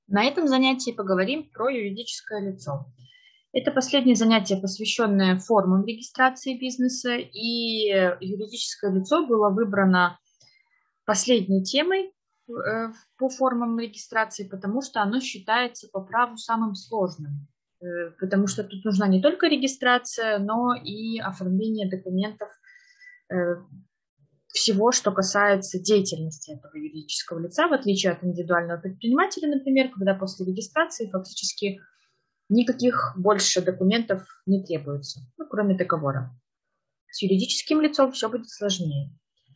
На этом занятии поговорим про юридическое лицо. Это последнее занятие, посвященное формам регистрации бизнеса, и юридическое лицо было выбрано последней темой по формам регистрации, потому что оно считается по праву самым сложным. Потому что тут нужна не только регистрация, но и оформление документов, э, всего, что касается деятельности этого юридического лица, в отличие от индивидуального предпринимателя, например, когда после регистрации фактически никаких больше документов не требуется, ну, кроме договора. С юридическим лицом все будет сложнее.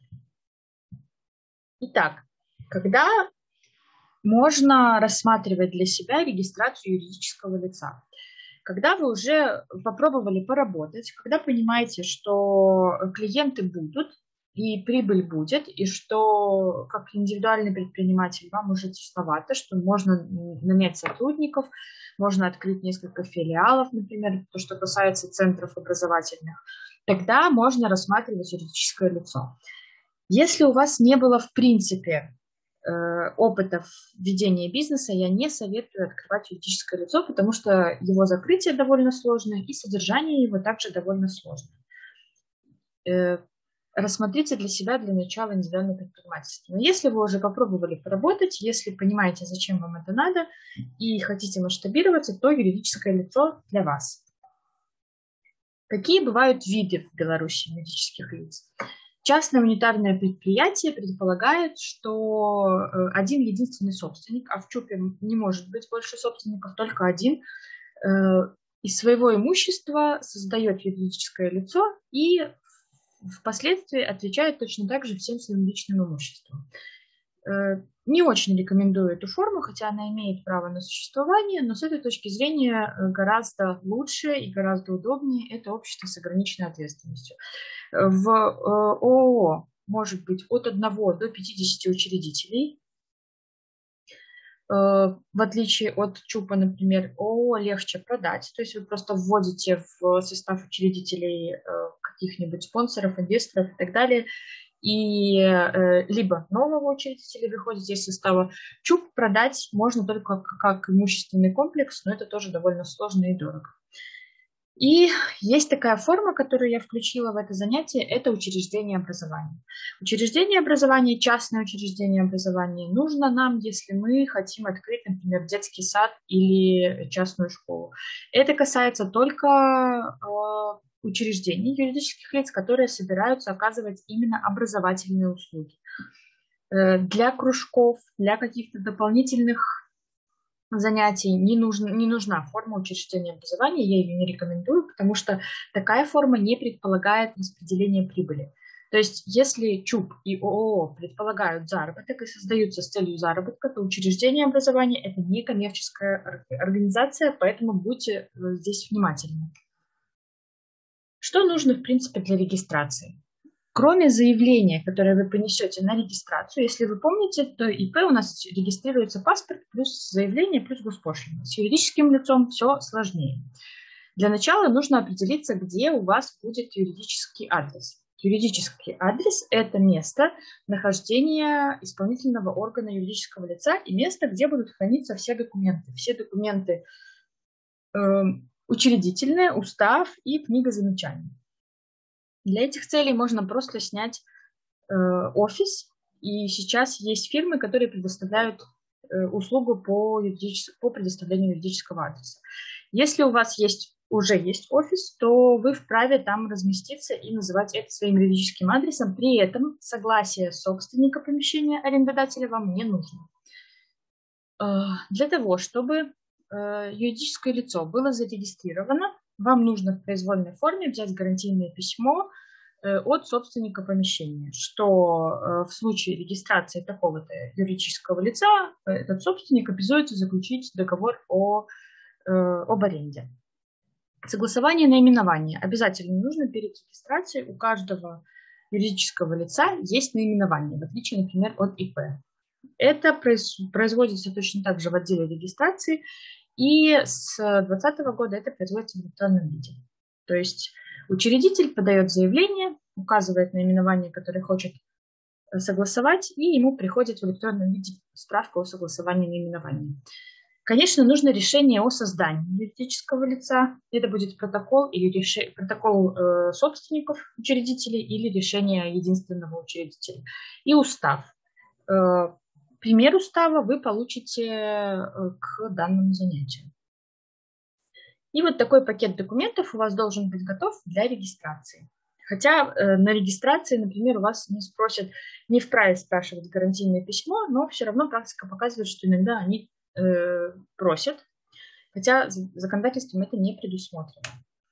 Итак, когда можно рассматривать для себя регистрацию юридического лица? Когда вы уже попробовали поработать, когда понимаете, что клиенты будут, и прибыль будет, и что как индивидуальный предприниматель вам уже тесновато, что можно нанять сотрудников, можно открыть несколько филиалов, например, то, что касается центров образовательных, тогда можно рассматривать юридическое лицо. Если у вас не было в принципе опыта ведения бизнеса, я не советую открывать юридическое лицо, потому что его закрытие довольно сложное и содержание его также довольно сложное. Рассмотрите для себя для начала индивидуальное предпринимательство. Но если вы уже попробовали поработать, если понимаете, зачем вам это надо и хотите масштабироваться, то юридическое лицо для вас. Какие бывают виды в Беларуси юридических лиц? Частное унитарное предприятие предполагает, что один единственный собственник, а в ЧУПе не может быть больше собственников, только один, из своего имущества создает юридическое лицо и впоследствии отвечает точно так же всем своим личным имуществом. Не очень рекомендую эту форму, хотя она имеет право на существование, но с этой точки зрения гораздо лучше и гораздо удобнее это общество с ограниченной ответственностью. В ООО может быть от 1 до 50 учредителей. В отличие от ЧУПа, например, ООО легче продать. То есть вы просто вводите в состав учредителей каких-нибудь спонсоров, инвесторов и так далее. И либо нового учредителя выходите из состава. ЧУП продать можно только как имущественный комплекс, но это тоже довольно сложно и дорого. И есть такая форма, которую я включила в это занятие, это учреждение образования. Учреждение образования, частное учреждение образования нужно нам, если мы хотим открыть, например, детский сад или частную школу. Это касается только учреждений, юридических лиц, которые собираются оказывать именно образовательные услуги. Для кружков, для каких-то дополнительных занятий не нужна форма учреждения образования, я ее не рекомендую, потому что такая форма не предполагает распределение прибыли. То есть, если ЧУП и ООО предполагают заработок и создаются с целью заработка, то учреждение образования – это не коммерческая организация, поэтому будьте здесь внимательны. Что нужно, в принципе, для регистрации? Кроме заявления, которое вы понесете на регистрацию, если вы помните, то ИП у нас регистрируется паспорт плюс заявление плюс госпошлина. С юридическим лицом все сложнее. Для начала нужно определиться, где у вас будет юридический адрес. Юридический адрес – это место нахождения исполнительного органа юридического лица и место, где будут храниться все документы. Все документы учредительные, устав и книга замечаний. Для этих целей можно просто снять офис, и сейчас есть фирмы, которые предоставляют услугу по предоставлению юридического адреса. Если у вас уже есть офис, то вы вправе там разместиться и называть это своим юридическим адресом. При этом согласие собственника помещения арендодателя вам не нужно. Для того, чтобы юридическое лицо было зарегистрировано, вам нужно в произвольной форме взять гарантийное письмо от собственника помещения, что в случае регистрации такого-то юридического лица этот собственник обязуется заключить договор об аренде. Согласование наименования обязательно нужно перед регистрацией. У каждого юридического лица есть наименование, в отличие, например, от ИП. Это производится точно так же в отделе регистрации, и с 2020 года это производится в электронном виде. То есть учредитель подает заявление, указывает наименование, которое хочет согласовать, и ему приходит в электронном виде справка о согласовании наименования. Конечно, нужно решение о создании юридического лица. Это будет протокол или протокол собственников учредителей или решение единственного учредителя. И устав. Пример устава вы получите к данному занятию. И вот такой пакет документов у вас должен быть готов для регистрации. Хотя на регистрации, например, у вас не спросят, не вправе спрашивать гарантийное письмо, но все равно практика показывает, что иногда они просят, хотя законодательством это не предусмотрено.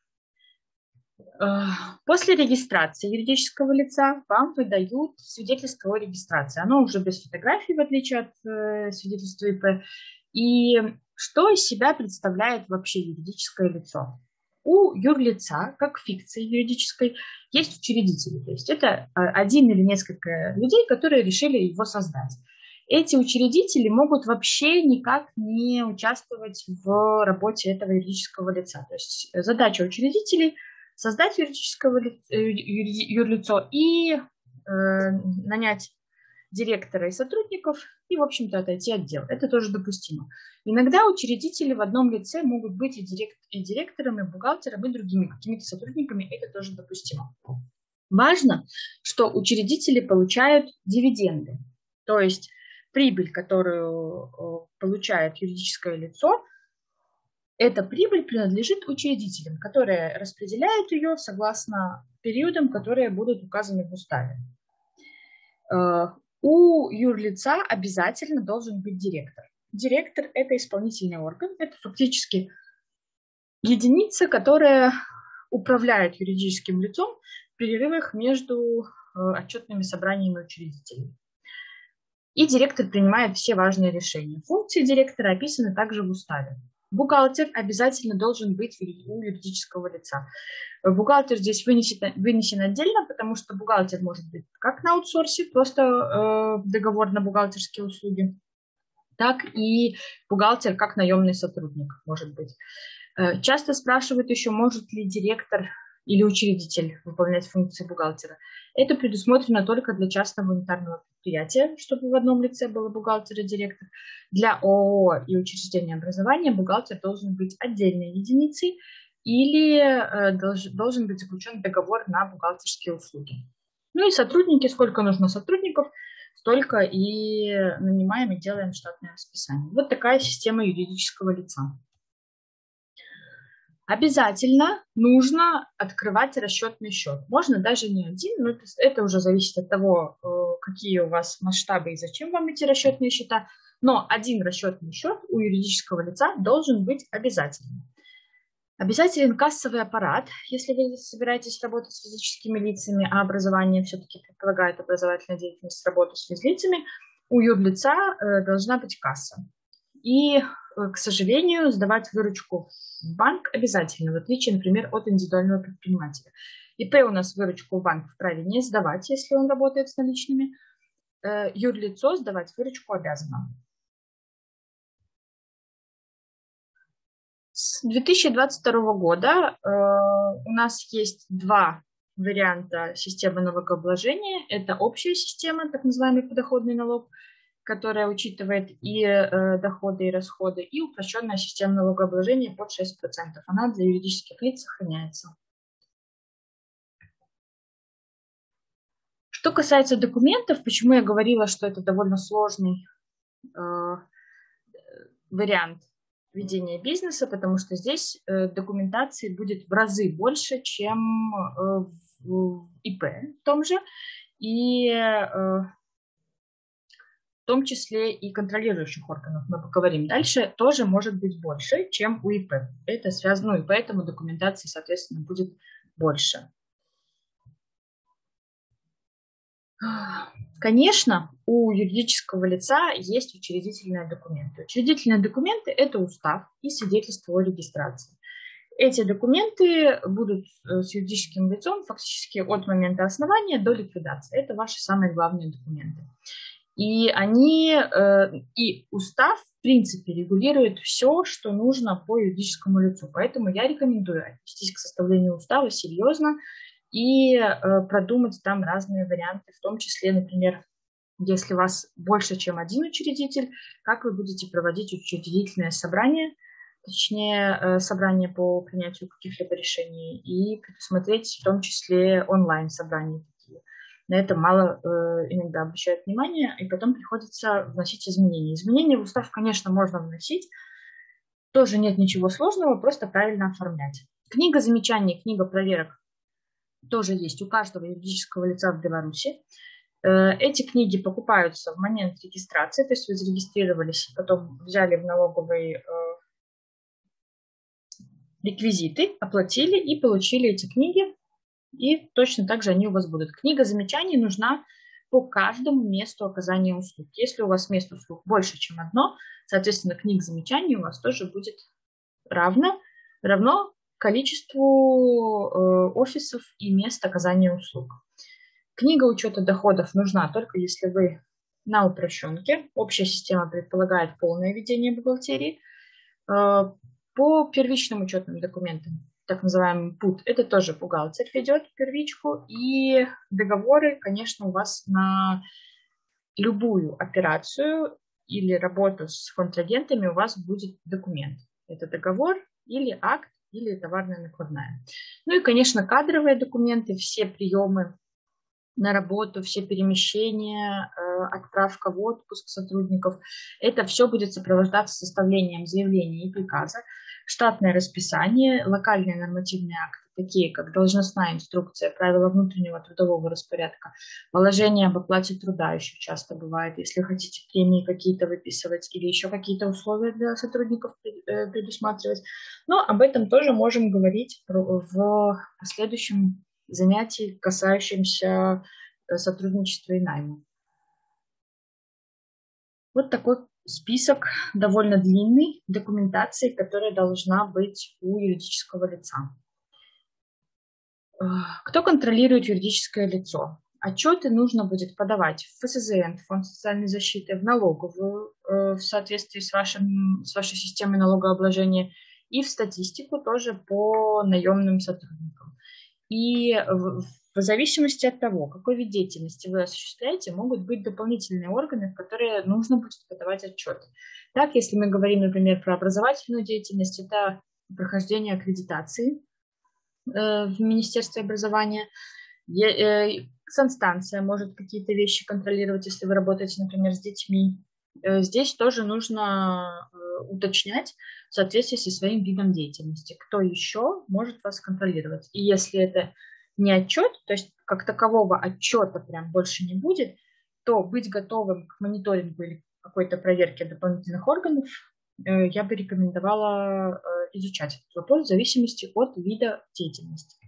После регистрации юридического лица вам выдают свидетельство о регистрации. Оно уже без фотографий, в отличие от свидетельства ИП. И что из себя представляет вообще юридическое лицо? У юрлица, как фикции юридической, есть учредители. То есть это один или несколько людей, которые решили его создать. Эти учредители могут вообще никак не участвовать в работе этого юридического лица. То есть задача учредителей – создать юрлицо и нанять директора и сотрудников и, в общем-то, отойти от дел. Это тоже допустимо. Иногда учредители в одном лице могут быть и директором, и бухгалтером, и другими какими-то сотрудниками. Это тоже допустимо. Важно, что учредители получают дивиденды. То есть прибыль, которую получает юридическое лицо, эта прибыль принадлежит учредителям, которые распределяют ее согласно периодам, которые будут указаны в уставе. У юрлица обязательно должен быть директор. Директор – это исполнительный орган, это фактически единица, которая управляет юридическим лицом в перерывах между отчетными собраниями учредителей. И директор принимает все важные решения. Функции директора описаны также в уставе. Бухгалтер обязательно должен быть у юридического лица. Бухгалтер здесь вынесен отдельно, потому что бухгалтер может быть как на аутсорсе, просто договор на бухгалтерские услуги, так и бухгалтер как наемный сотрудник может быть. Часто спрашивают еще, может ли директор или учредитель выполнять функции бухгалтера. Это предусмотрено только для частного унитарного предприятия, чтобы в одном лице было бухгалтер и директор. Для ООО и учреждения образования бухгалтер должен быть отдельной единицей или должен быть заключен договор на бухгалтерские услуги. Ну и сотрудники, сколько нужно сотрудников, столько и нанимаем и делаем штатное расписание. Вот такая система юридического лица. Обязательно нужно открывать расчетный счет. Можно даже не один, но это уже зависит от того, какие у вас масштабы и зачем вам эти расчетные счета. Но один расчетный счет у юридического лица должен быть обязательным. Обязателен кассовый аппарат, если вы собираетесь работать с физическими лицами, а образование все-таки предполагает образовательную деятельность, работу с физлицами, у юрлица должна быть касса. И, к сожалению, сдавать выручку в банк обязательно, в отличие, например, от индивидуального предпринимателя. ИП у нас выручку в банк вправе не сдавать, если он работает с наличными. Юрлицо сдавать выручку обязано. С 2022 года у нас есть два варианта системы налогообложения. Это общая система, так называемый подоходный налог, которая учитывает и доходы, и расходы, и упрощенная система налогообложения под 6%. Она для юридических лиц сохраняется. Что касается документов, почему я говорила, что это довольно сложный вариант ведения бизнеса, потому что здесь документации будет в разы больше, чем в ИП в том же, и в том числе и контролирующих органов, мы поговорим дальше, тоже может быть больше, чем у ИП. Это связано, и поэтому документации, соответственно, будет больше. Конечно, у юридического лица есть учредительные документы. Учредительные документы – это устав и свидетельство о регистрации. Эти документы будут с юридическим лицом фактически от момента основания до ликвидации. Это ваши самые главные документы. И и устав, в принципе, регулирует все, что нужно по юридическому лицу. Поэтому я рекомендую отнестись к составлению устава серьезно и продумать там разные варианты, в том числе, например, Если у вас больше, чем один учредитель, как вы будете проводить учредительное собрание, точнее, собрание по принятию каких-либо решений, и предусмотреть в том числе онлайн-собрания такие. На это мало иногда обращают внимание, и потом приходится вносить изменения. Изменения в устав, конечно, можно вносить, тоже нет ничего сложного, просто правильно оформлять. Книга замечаний, книга проверок тоже есть у каждого юридического лица в Беларуси. Эти книги покупаются в момент регистрации, то есть вы зарегистрировались, потом взяли в налоговые реквизиты, оплатили и получили эти книги, и точно так же они у вас будут. Книга замечаний нужна по каждому месту оказания услуг. Если у вас мест услуг больше, чем одно, соответственно, книг замечаний у вас тоже будет равно количеству офисов и мест оказания услуг. Книга учета доходов нужна только если вы на упрощенке. Общая система предполагает полное ведение бухгалтерии. По первичным учетным документам, так называемый ПУД, это тоже бухгалтер ведет первичку. И договоры, конечно, у вас на любую операцию или работу с контрагентами у вас будет документ. Это договор или акт, или товарная накладная. Ну и, конечно, кадровые документы, все приемы на работу, все перемещения, отправка в отпуск сотрудников. Это все будет сопровождаться составлением заявления и приказа, штатное расписание, локальные нормативные акты, такие как должностная инструкция, правила внутреннего трудового распорядка, положение об оплате труда еще часто бывает, если хотите премии какие-то выписывать или еще какие-то условия для сотрудников предусматривать. Но об этом тоже можем говорить в последующем занятий, касающимся сотрудничества и найма. Вот такой список довольно длинный документации, которая должна быть у юридического лица. Кто контролирует юридическое лицо? Отчеты нужно будет подавать в ФСЗН, Фонд социальной защиты, в налоговую в соответствии с вашей системой налогообложения и в статистику тоже по наемным сотрудникам. И в зависимости от того, какой вид деятельности вы осуществляете, могут быть дополнительные органы, в которые нужно будет подавать отчет. Так, если мы говорим, например, про образовательную деятельность, это прохождение аккредитации в Министерстве образования. Санстанция может какие-то вещи контролировать, если вы работаете, например, с детьми. Здесь тоже нужно уточнять в соответствии со своим видом деятельности, кто еще может вас контролировать. И если это не отчет, то есть как такового отчета прям больше не будет, то быть готовым к мониторингу или какой-то проверке дополнительных органов я бы рекомендовала изучать этот вопрос в зависимости от вида деятельности.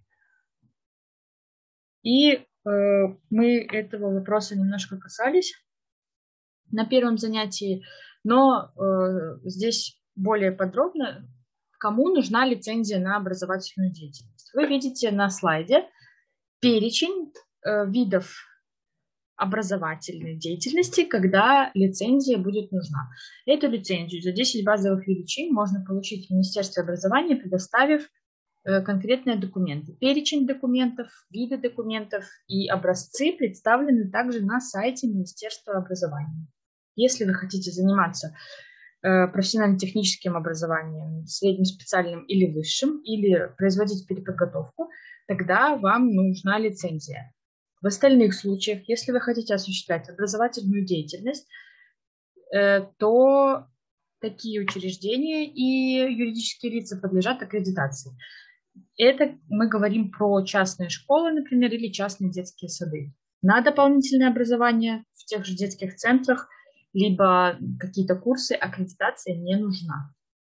И мы этого вопроса немножко касались на первом занятии, но здесь более подробно, кому нужна лицензия на образовательную деятельность. Вы видите на слайде перечень видов образовательной деятельности, когда лицензия будет нужна. Эту лицензию за 10 базовых величин можно получить в Министерстве образования, предоставив конкретные документы. Перечень документов, виды документов и образцы представлены также на сайте Министерства образования. Если вы хотите заниматься профессионально-техническим образованием, средним, специальным или высшим, или производить переподготовку, тогда вам нужна лицензия. В остальных случаях, если вы хотите осуществлять образовательную деятельность, то такие учреждения и юридические лица подлежат аккредитации. Это мы говорим про частные школы, например, или частные детские сады. На дополнительное образование в тех же детских центрах, либо какие-то курсы, аккредитация не нужна.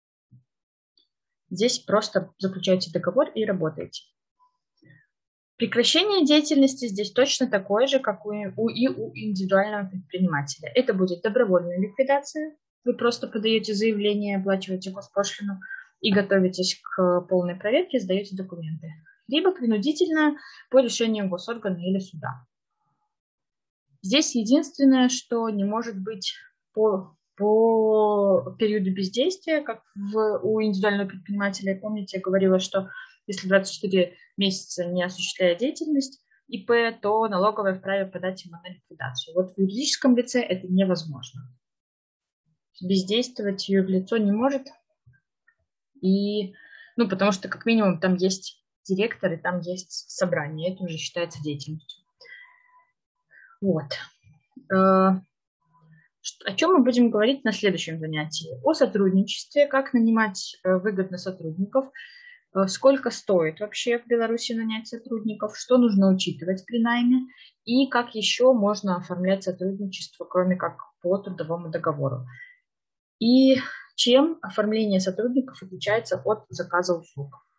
Здесь просто заключаете договор и работаете. Прекращение деятельности здесь точно такое же, как и у индивидуального предпринимателя. Это будет добровольная ликвидация. Вы просто подаете заявление, оплачиваете госпошлину и готовитесь к полной проверке, сдаете документы. Либо принудительно по решению госоргана или суда. Здесь единственное, что не может быть по периоду бездействия, как у индивидуального предпринимателя. Помните, я говорила, что если 24 месяца не осуществляя деятельность, ИП, то налоговая вправе подать ему на ликвидацию. Вот в юридическом лице это невозможно. Бездействовать юрлицо не может. И, ну, потому что, как минимум, там есть директор и там есть собрание. Это уже считается деятельностью. Вот. О чем мы будем говорить на следующем занятии? О сотрудничестве, как нанимать выгодно сотрудников, сколько стоит вообще в Беларуси нанять сотрудников, что нужно учитывать при найме и как еще можно оформлять сотрудничество, кроме как по трудовому договору. И чем оформление сотрудников отличается от заказа услуг.